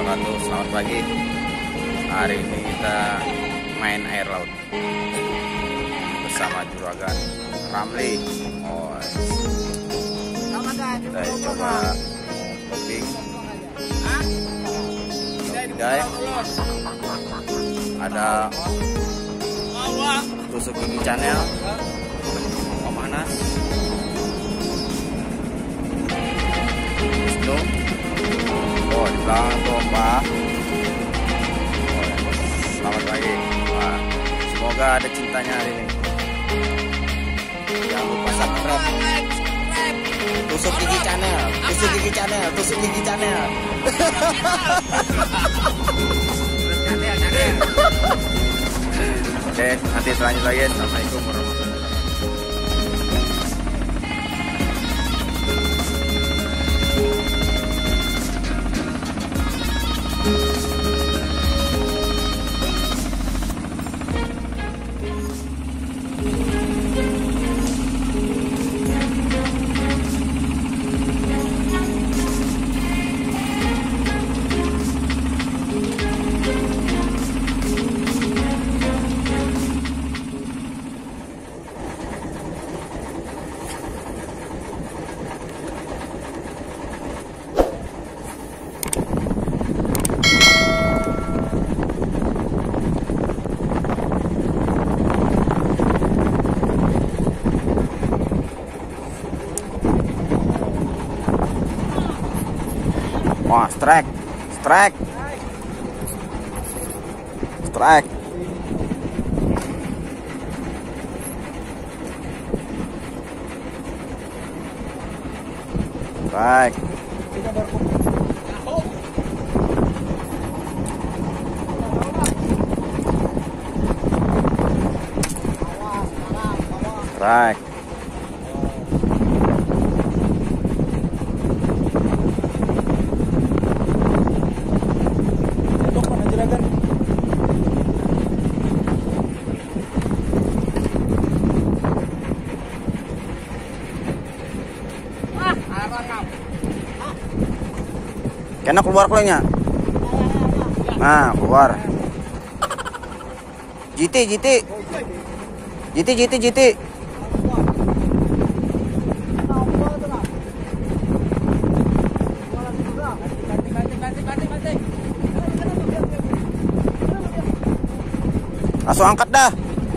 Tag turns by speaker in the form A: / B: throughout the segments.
A: wabarakatuh. Selamat pagi. Hari ini kita main air laut bersama juragan Ramli. Kita coba topik. Guys, ada Tusuk Gigi Channel, Om Anas, Wisnu. Oh, di belakang tuh Pak. Selamat pagi. Wah, semoga ada cintanya hari ini. Jangan lupa subscribe. Tusuk Gigi Channel, Tusuk Gigi Channel, Tusuk Gigi Channel. Oke, nanti selanjut lagi. Assalamualaikum warahmatullahi wabarakatuh. Wah, strike. Strike. Strike. Strike. Strike. Kena keluar kulenya. Nah, keluar. GT. Langsung angkat dah.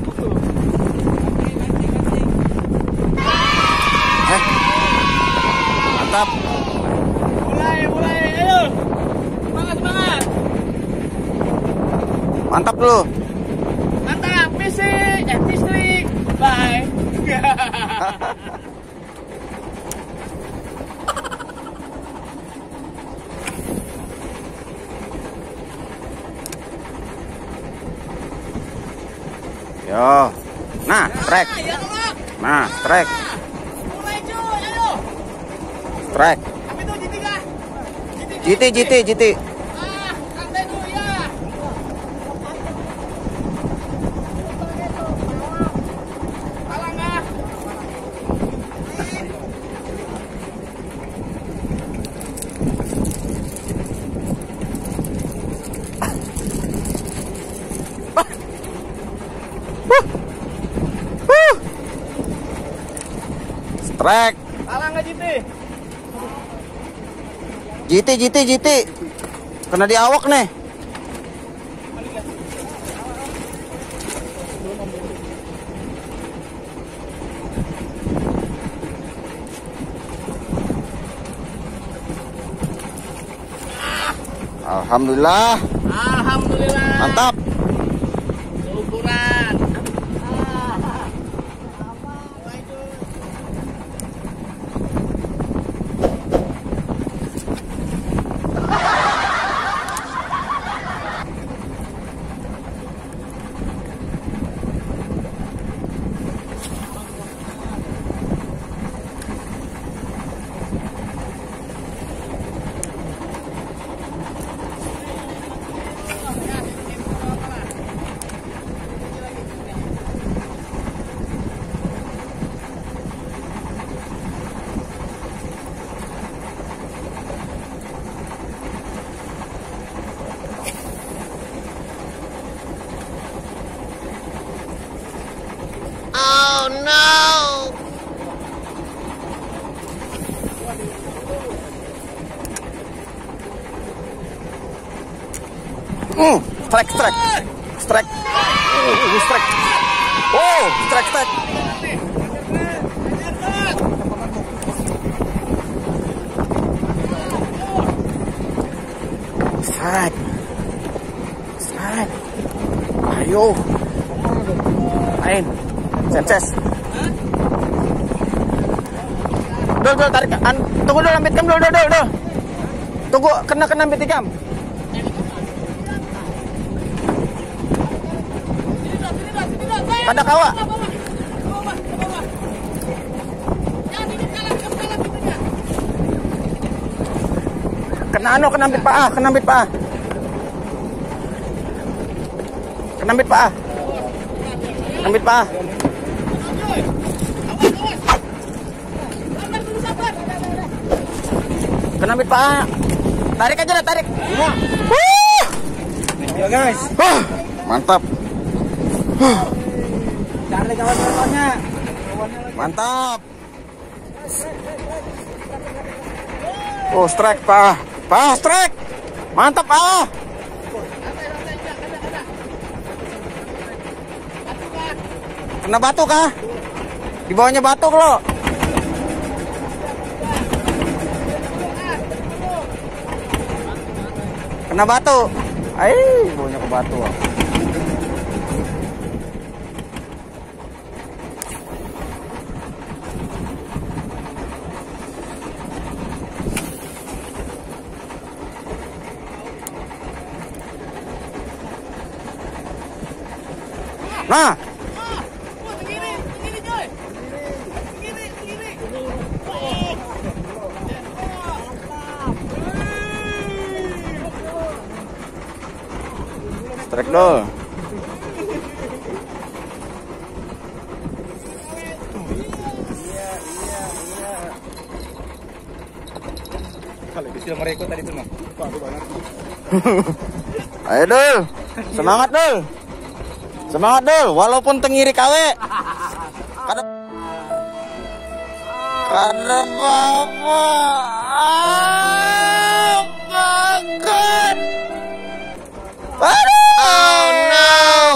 A: Mantap. Mulai, ayo. Semangat. Mantap dulu. Mantap, listrik. Bye. Yo. Nah, strike. Nah, strike. Strike. GT. Strike.
B: Salah nggak
A: GT. Kena di awak nih. Alhamdulillah. Mantap.
B: Ukuran.
A: Strike. Strike. Oh, strike. Strike. Ayo. Main. Senses. Dul, tarik. Tunggu dulu, ambit kam dulu. Tunggu, kena ambit ikam. Kada kawa. Kena ambit pa. Kenambit pa. Kenambit pa. Tarik aja lah, tarik.
B: Ya guys.
A: Mantap.
B: Cari kawan-kawannya.
A: Mantap. Oh, strike, Pak. Strike. Mantap, Pak. Kena batu kah? Di bawahnya batu lo. Kena batu. Bawahnya ke batu. Nah, strike dong.
B: Kalau bisa mereka tadi tuh mah.
A: Ayo Dul, semangat Dul. Walaupun tengiri kawe. Kada apa-apa. Banget. Oh no.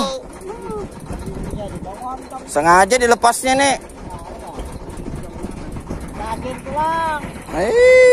A: Sengaja dilepasnya nih.
C: Kaget pulang.